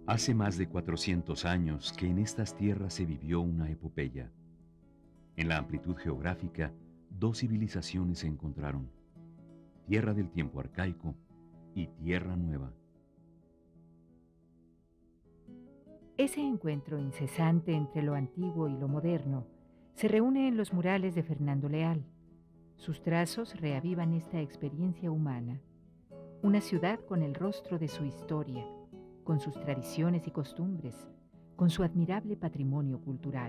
Hace más de 400 años que en estas tierras se vivió una epopeya. En la amplitud geográfica, dos civilizaciones se encontraron: tierra del tiempo arcaico y tierra nueva. Ese encuentro incesante entre lo antiguo y lo moderno se reúne en los murales de Fernando Leal. Sus trazos reavivan esta experiencia humana, una ciudad con el rostro de su historia, con sus tradiciones y costumbres, con su admirable patrimonio cultural.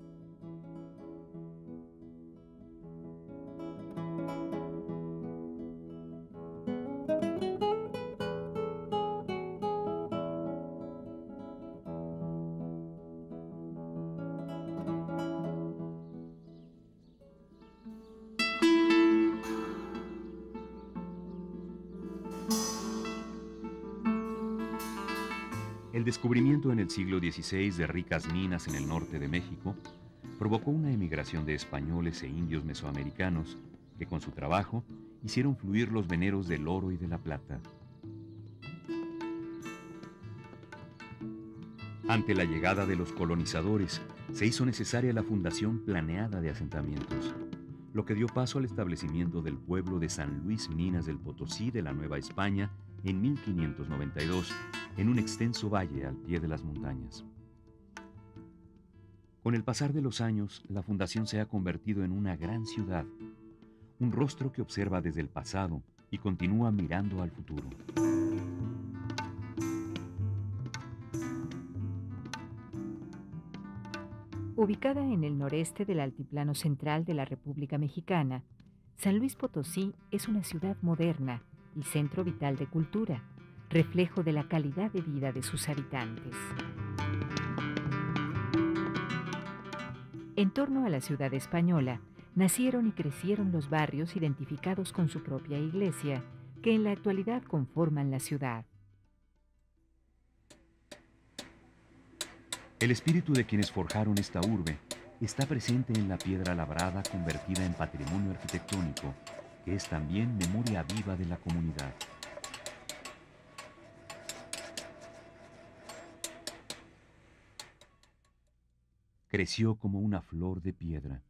El descubrimiento en el siglo XVI de ricas minas en el norte de México provocó una emigración de españoles e indios mesoamericanos que con su trabajo hicieron fluir los veneros del oro y de la plata. Ante la llegada de los colonizadores, se hizo necesaria la fundación planeada de asentamientos, lo que dio paso al establecimiento del pueblo de San Luis Minas del Potosí de la Nueva España en 1592, en un extenso valle al pie de las montañas. Con el pasar de los años, la fundación se ha convertido en una gran ciudad, un rostro que observa desde el pasado y continúa mirando al futuro. Ubicada en el noreste del altiplano central de la República Mexicana, San Luis Potosí es una ciudad moderna y centro vital de cultura, reflejo de la calidad de vida de sus habitantes. En torno a la ciudad española, nacieron y crecieron los barrios identificados con su propia iglesia, que en la actualidad conforman la ciudad. El espíritu de quienes forjaron esta urbe está presente en la piedra labrada convertida en patrimonio arquitectónico, que es también memoria viva de la comunidad. Creció como una flor de piedra.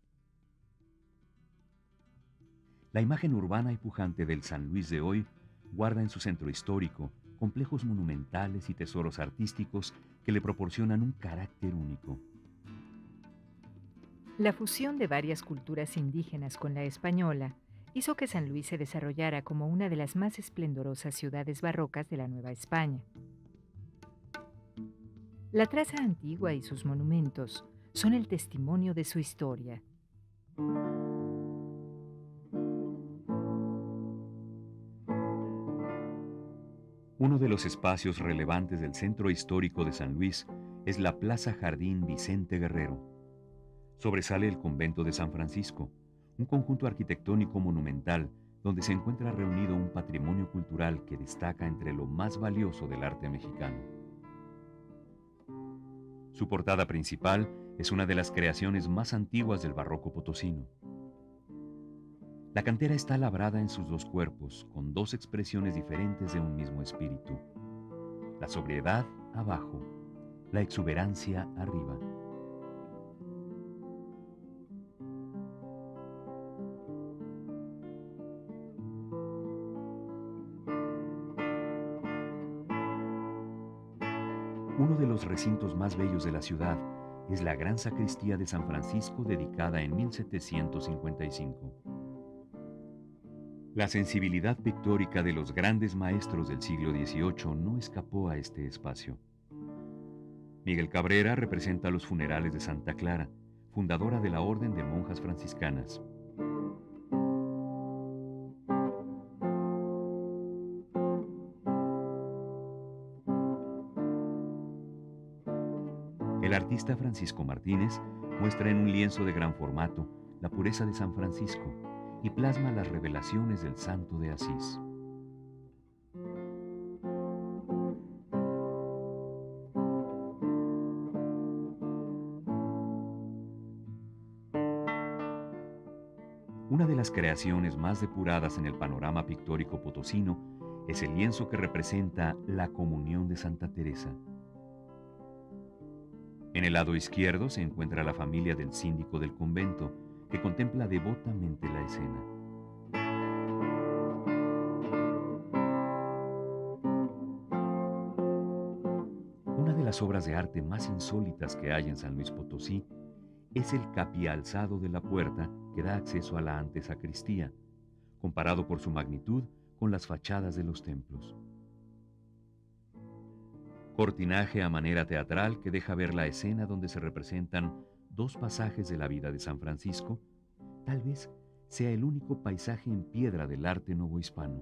La imagen urbana y pujante del San Luis de hoy guarda en su centro histórico complejos monumentales y tesoros artísticos que le proporcionan un carácter único. La fusión de varias culturas indígenas con la española hizo que San Luis se desarrollara como una de las más esplendorosas ciudades barrocas de la Nueva España. La traza antigua y sus monumentos son el testimonio de su historia. Uno de los espacios relevantes del centro histórico de San Luis es la Plaza Jardín Vicente Guerrero. Sobresale el convento de San Francisco, un conjunto arquitectónico monumental donde se encuentra reunido un patrimonio cultural que destaca entre lo más valioso del arte mexicano. Su portada principal es una de las creaciones más antiguas del barroco potosino. La cantera está labrada en sus dos cuerpos, con dos expresiones diferentes de un mismo espíritu: la sobriedad abajo, la exuberancia arriba. Uno de los recintos más bellos de la ciudad es la gran sacristía de San Francisco, dedicada en 1755. La sensibilidad pictórica de los grandes maestros del siglo XVIII no escapó a este espacio. Miguel Cabrera representa los funerales de Santa Clara, fundadora de la Orden de Monjas Franciscanas. El artista Francisco Martínez muestra en un lienzo de gran formato la pureza de San Francisco y plasma las revelaciones del Santo de Asís. Una de las creaciones más depuradas en el panorama pictórico potosino es el lienzo que representa la Comunión de Santa Teresa. En el lado izquierdo se encuentra la familia del síndico del convento, que contempla devotamente la escena. Una de las obras de arte más insólitas que hay en San Luis Potosí es el capialzado de la puerta que da acceso a la antesacristía, comparado por su magnitud con las fachadas de los templos. Cortinaje a manera teatral que deja ver la escena donde se representan dos pasajes de la vida de San Francisco, tal vez sea el único paisaje en piedra del arte novohispano.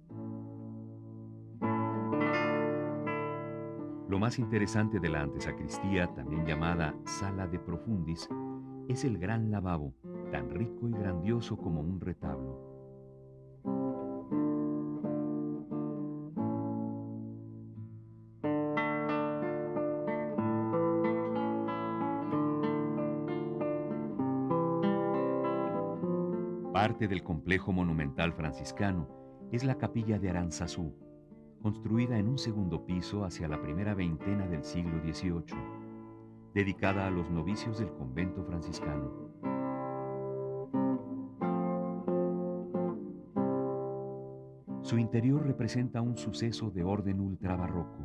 Lo más interesante de la antesacristía, también llamada Sala de Profundis, es el gran lavabo, tan rico y grandioso como un retablo. Parte del complejo monumental franciscano es la capilla de Aranzazú, construida en un segundo piso hacia la primera veintena del siglo XVIII, dedicada a los novicios del convento franciscano. Su interior representa un suceso de orden ultrabarroco.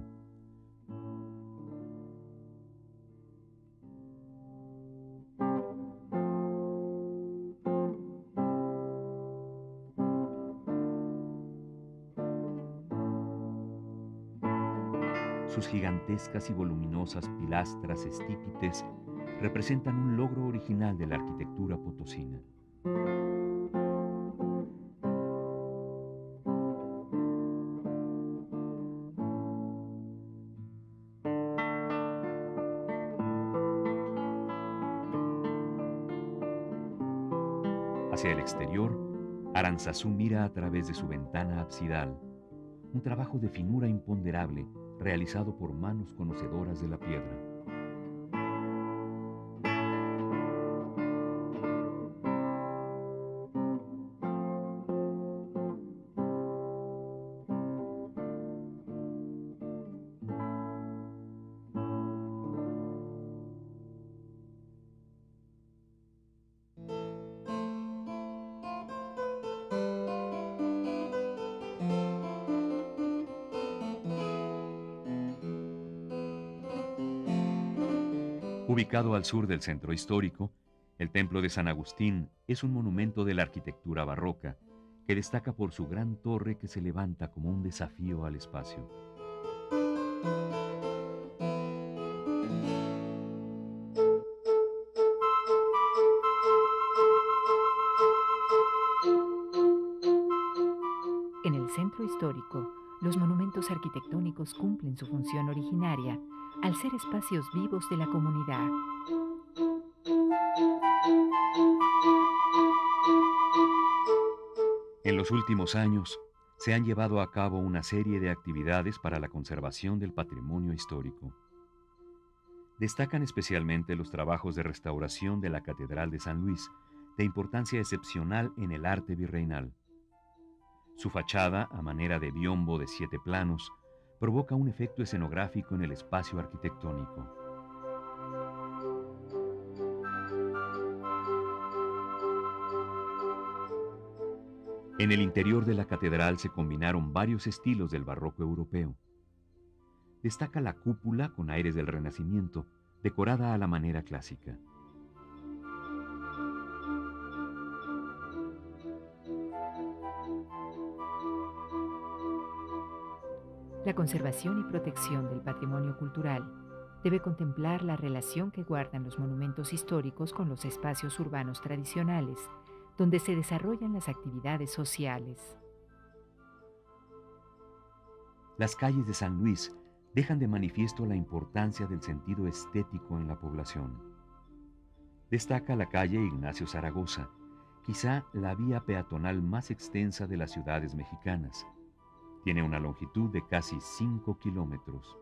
Sus gigantescas y voluminosas pilastras estípites representan un logro original de la arquitectura potosina. Hacia el exterior, Aranzazú mira a través de su ventana absidal, un trabajo de finura imponderable realizado por manos conocedoras de la piedra. Ubicado al sur del centro histórico, el Templo de San Agustín es un monumento de la arquitectura barroca que destaca por su gran torre que se levanta como un desafío al espacio. En el centro histórico, los monumentos arquitectónicos cumplen su función originaria al ser espacios vivos de la comunidad. En los últimos años, se han llevado a cabo una serie de actividades para la conservación del patrimonio histórico. Destacan especialmente los trabajos de restauración de la Catedral de San Luis, de importancia excepcional en el arte virreinal. Su fachada, a manera de biombo de 7 planos, provoca un efecto escenográfico en el espacio arquitectónico. En el interior de la catedral se combinaron varios estilos del barroco europeo. Destaca la cúpula con aires del Renacimiento, decorada a la manera clásica. La conservación y protección del patrimonio cultural debe contemplar la relación que guardan los monumentos históricos con los espacios urbanos tradicionales, donde se desarrollan las actividades sociales. Las calles de San Luis dejan de manifiesto la importancia del sentido estético en la población. Destaca la calle Ignacio Zaragoza, quizá la vía peatonal más extensa de las ciudades mexicanas. Tiene una longitud de casi 5 kilómetros.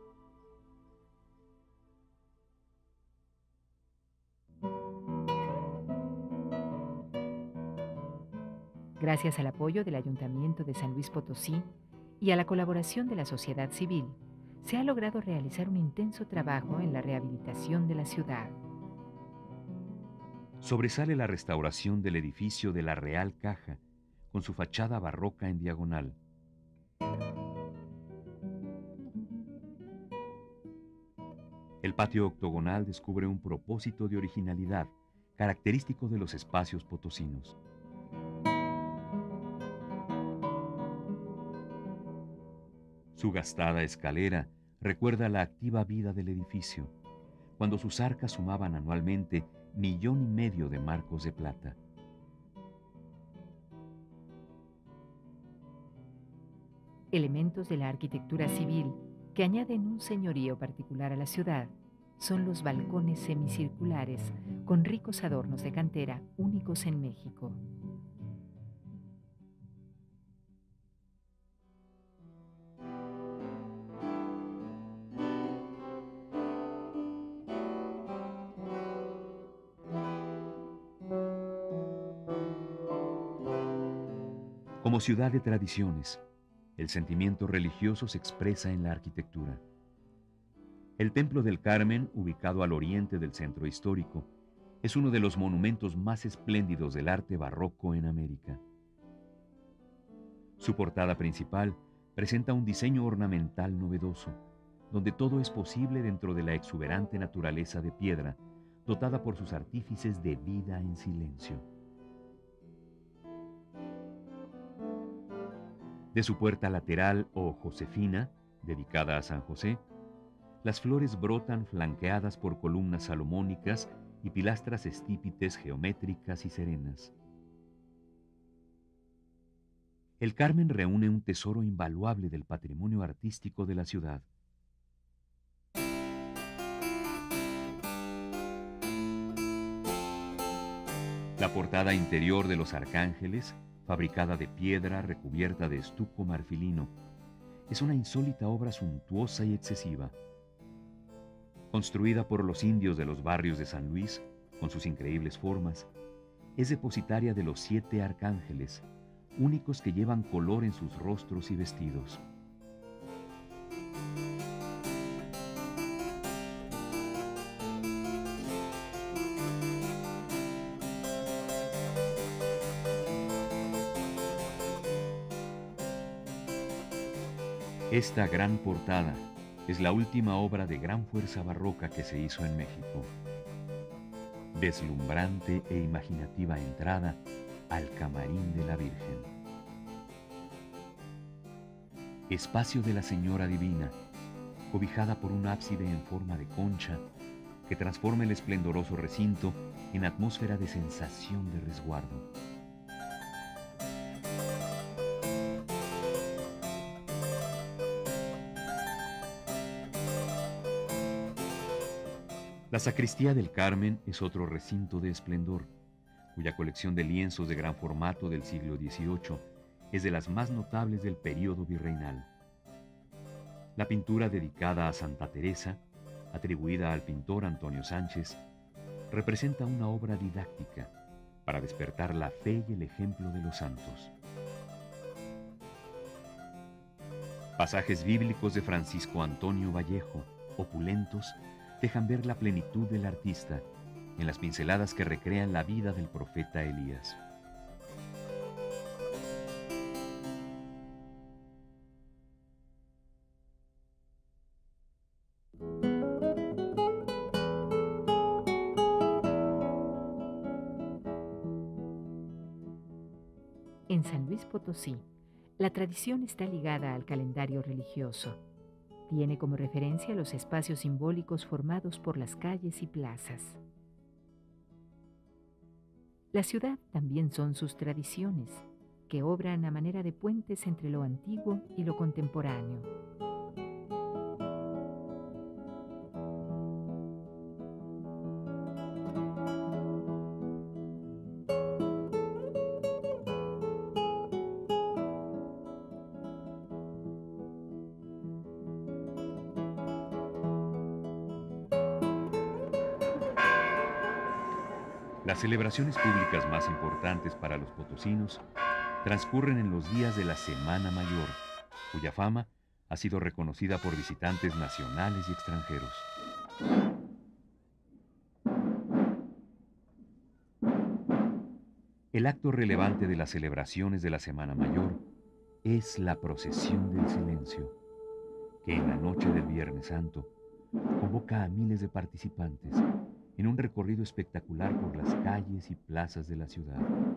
Gracias al apoyo del Ayuntamiento de San Luis Potosí y a la colaboración de la sociedad civil, se ha logrado realizar un intenso trabajo en la rehabilitación de la ciudad. Sobresale la restauración del edificio de la Real Caja, con su fachada barroca en diagonal. El patio octogonal descubre un propósito de originalidad, característico de los espacios potosinos. Su gastada escalera recuerda la activa vida del edificio, cuando sus arcas sumaban anualmente 1,5 millones de marcos de plata. Elementos de la arquitectura civil que añaden un señorío particular a la ciudad son los balcones semicirculares con ricos adornos de cantera únicos en México. Como ciudad de tradiciones, el sentimiento religioso se expresa en la arquitectura. El Templo del Carmen, ubicado al oriente del centro histórico, es uno de los monumentos más espléndidos del arte barroco en América. Su portada principal presenta un diseño ornamental novedoso, donde todo es posible dentro de la exuberante naturaleza de piedra, dotada por sus artífices de vida en silencio. De su puerta lateral o Josefina, dedicada a San José, las flores brotan flanqueadas por columnas salomónicas y pilastras estípites geométricas y serenas. El Carmen reúne un tesoro invaluable del patrimonio artístico de la ciudad. La portada interior de los arcángeles, fabricada de piedra recubierta de estuco marfilino, es una insólita obra suntuosa y excesiva. Construida por los indios de los barrios de San Luis, con sus increíbles formas, es depositaria de los 7 arcángeles, únicos que llevan color en sus rostros y vestidos. Esta gran portada es la última obra de gran fuerza barroca que se hizo en México. Deslumbrante e imaginativa entrada al camarín de la Virgen. Espacio de la Señora Divina, cobijada por un ábside en forma de concha que transforma el esplendoroso recinto en atmósfera de sensación de resguardo. La Sacristía del Carmen es otro recinto de esplendor, cuya colección de lienzos de gran formato del siglo XVIII es de las más notables del período virreinal. La pintura dedicada a Santa Teresa, atribuida al pintor Antonio Sánchez, representa una obra didáctica para despertar la fe y el ejemplo de los santos. Pasajes bíblicos de Francisco Antonio Vallejo, opulentos, dejan ver la plenitud del artista en las pinceladas que recrean la vida del profeta Elías. En San Luis Potosí, la tradición está ligada al calendario religioso. Tiene como referencia los espacios simbólicos formados por las calles y plazas. La ciudad también son sus tradiciones, que obran a manera de puentes entre lo antiguo y lo contemporáneo. Las celebraciones públicas más importantes para los potosinos transcurren en los días de la Semana Mayor, cuya fama ha sido reconocida por visitantes nacionales y extranjeros. El acto relevante de las celebraciones de la Semana Mayor es la procesión del silencio, que en la noche del Viernes Santo convoca a miles de participantes en un recorrido espectacular por las calles y plazas de la ciudad.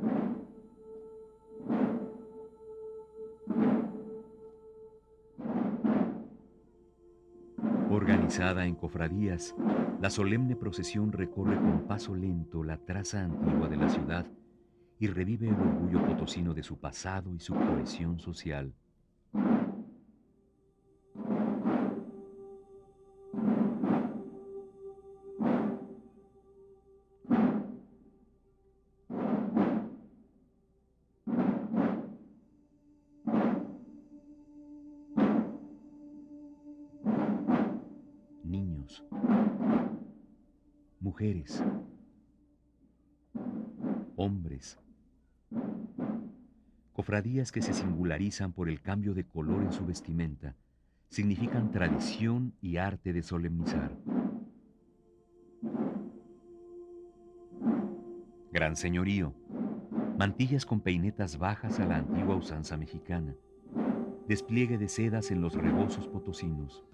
Organizada en cofradías, la solemne procesión recorre con paso lento la traza antigua de la ciudad y revive el orgullo potosino de su pasado y su cohesión social. Niños, mujeres, hombres, cofradías que se singularizan por el cambio de color en su vestimenta, significan tradición y arte de solemnizar. Gran señorío, mantillas con peinetas bajas a la antigua usanza mexicana, despliegue de sedas en los rebozos potosinos.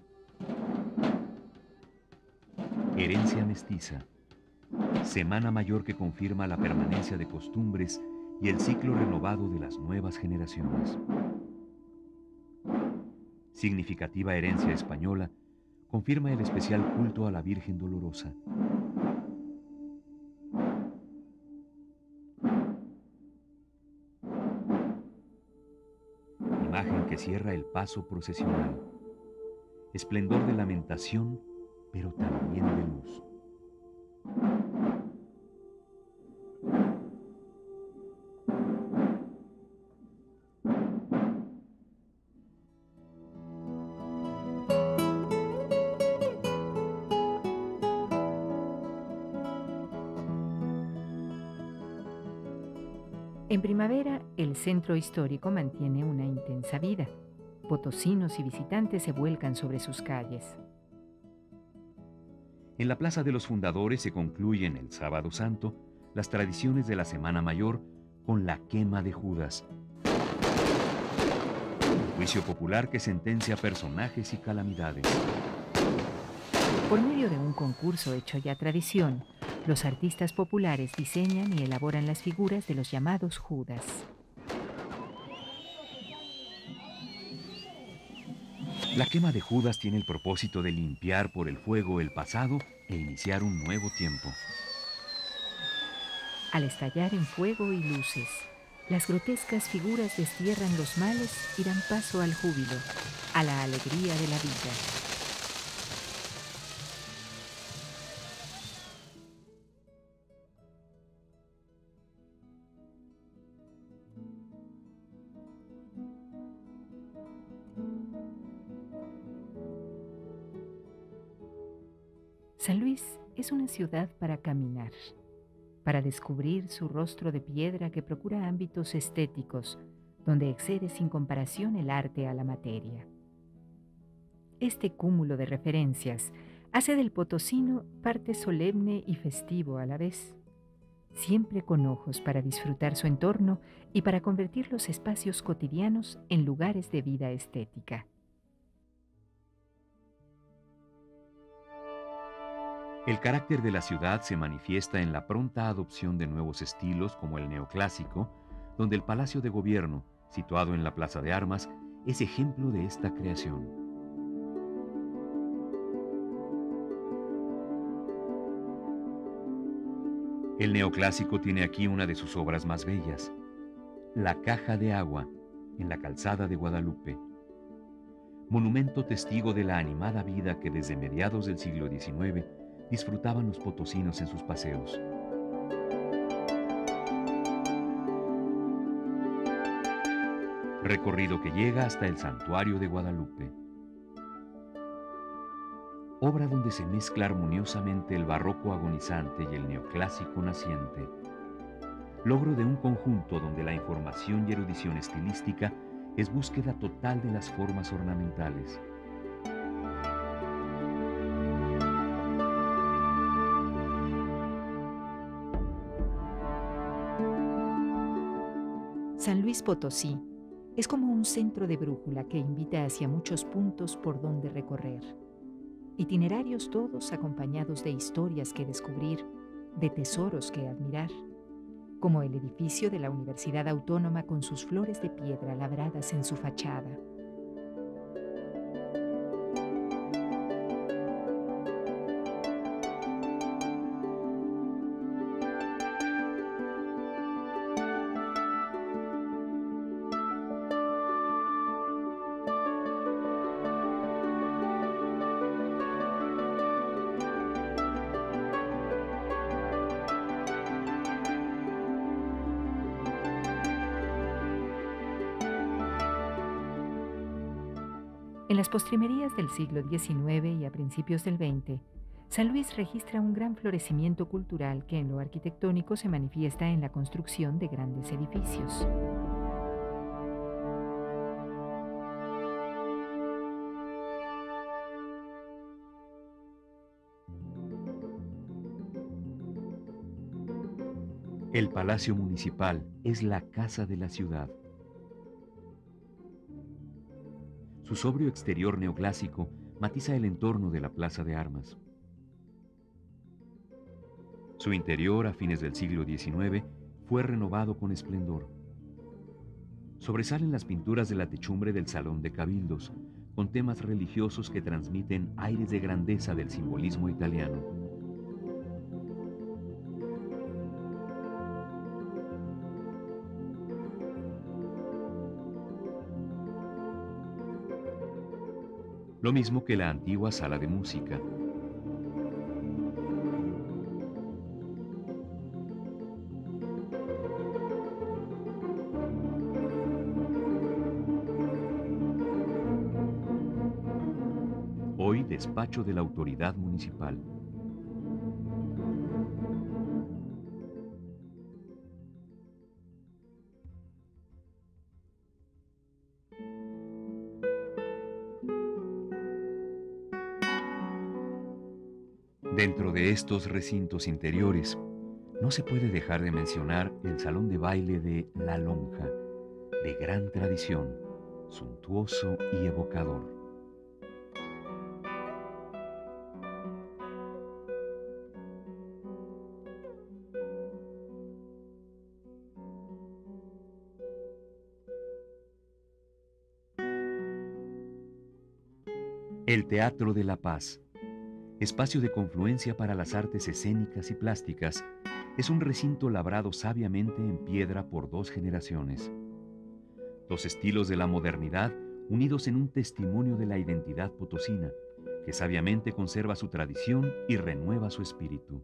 Herencia mestiza, Semana Mayor que confirma la permanencia de costumbres y el ciclo renovado de las nuevas generaciones. Significativa herencia española confirma el especial culto a la Virgen Dolorosa. Imagen que cierra el paso procesional. Esplendor de lamentación, pero también de luz. En primavera, el centro histórico mantiene una intensa vida. Potosinos y visitantes se vuelcan sobre sus calles. En la Plaza de los Fundadores se concluyen el Sábado Santo las tradiciones de la Semana Mayor con la quema de Judas. Un juicio popular que sentencia personajes y calamidades. Por medio de un concurso hecho ya tradición, los artistas populares diseñan y elaboran las figuras de los llamados Judas. La quema de Judas tiene el propósito de limpiar por el fuego el pasado e iniciar un nuevo tiempo. Al estallar en fuego y luces, las grotescas figuras destierran los males y dan paso al júbilo, a la alegría de la vida. San Luis es una ciudad para caminar, para descubrir su rostro de piedra que procura ámbitos estéticos, donde excede sin comparación el arte a la materia. Este cúmulo de referencias hace del potosino parte solemne y festivo a la vez, siempre con ojos para disfrutar su entorno y para convertir los espacios cotidianos en lugares de vida estética. El carácter de la ciudad se manifiesta en la pronta adopción de nuevos estilos como el neoclásico, donde el Palacio de Gobierno, situado en la Plaza de Armas, es ejemplo de esta creación. El neoclásico tiene aquí una de sus obras más bellas, La Caja de Agua, en la calzada de Guadalupe. Monumento testigo de la animada vida que desde mediados del siglo XIX disfrutaban los potosinos en sus paseos. Recorrido que llega hasta el Santuario de Guadalupe. Obra donde se mezcla armoniosamente el barroco agonizante y el neoclásico naciente. Logro de un conjunto donde la información y erudición estilística es búsqueda total de las formas ornamentales. San Luis Potosí es como un centro de brújula que invita hacia muchos puntos por donde recorrer. Itinerarios todos acompañados de historias que descubrir, de tesoros que admirar, como el edificio de la Universidad Autónoma con sus flores de piedra labradas en su fachada. En las postrimerías del siglo XIX y a principios del XX, San Luis registra un gran florecimiento cultural que en lo arquitectónico se manifiesta en la construcción de grandes edificios. El Palacio Municipal es la casa de la ciudad. Su sobrio exterior neoclásico matiza el entorno de la Plaza de Armas. Su interior, a fines del siglo XIX, fue renovado con esplendor. Sobresalen las pinturas de la techumbre del Salón de Cabildos, con temas religiosos que transmiten aires de grandeza del simbolismo italiano. Lo mismo que la antigua sala de música. Hoy despacho de la autoridad municipal. Dentro de estos recintos interiores, no se puede dejar de mencionar el salón de baile de La Lonja, de gran tradición, suntuoso y evocador. El Teatro de la Paz, espacio de confluencia para las artes escénicas y plásticas, es un recinto labrado sabiamente en piedra por dos generaciones. Dos estilos de la modernidad unidos en un testimonio de la identidad potosina, que sabiamente conserva su tradición y renueva su espíritu.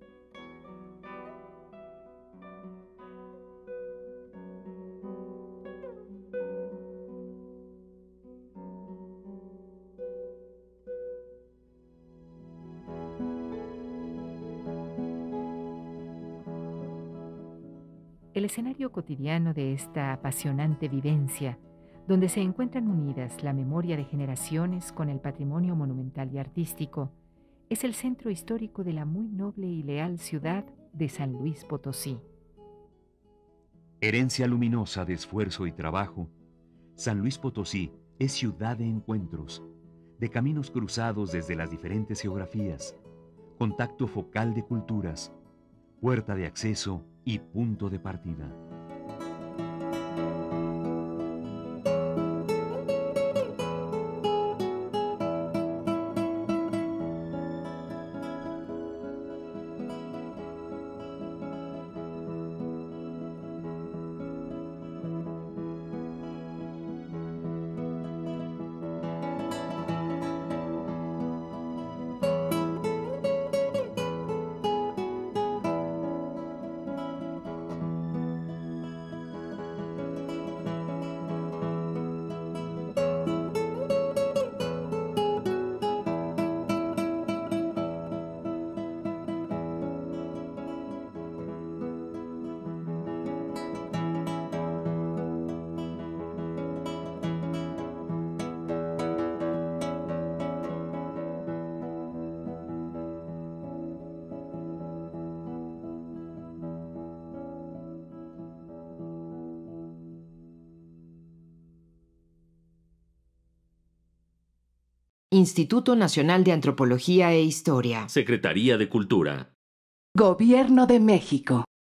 El escenario cotidiano de esta apasionante vivencia, donde se encuentran unidas la memoria de generaciones con el patrimonio monumental y artístico, es el centro histórico de la muy noble y leal ciudad de San Luis Potosí. Herencia luminosa de esfuerzo y trabajo, San Luis Potosí es ciudad de encuentros, de caminos cruzados desde las diferentes geografías, contacto focal de culturas, puerta de acceso y punto de partida. Instituto Nacional de Antropología e Historia. Secretaría de Cultura. Gobierno de México.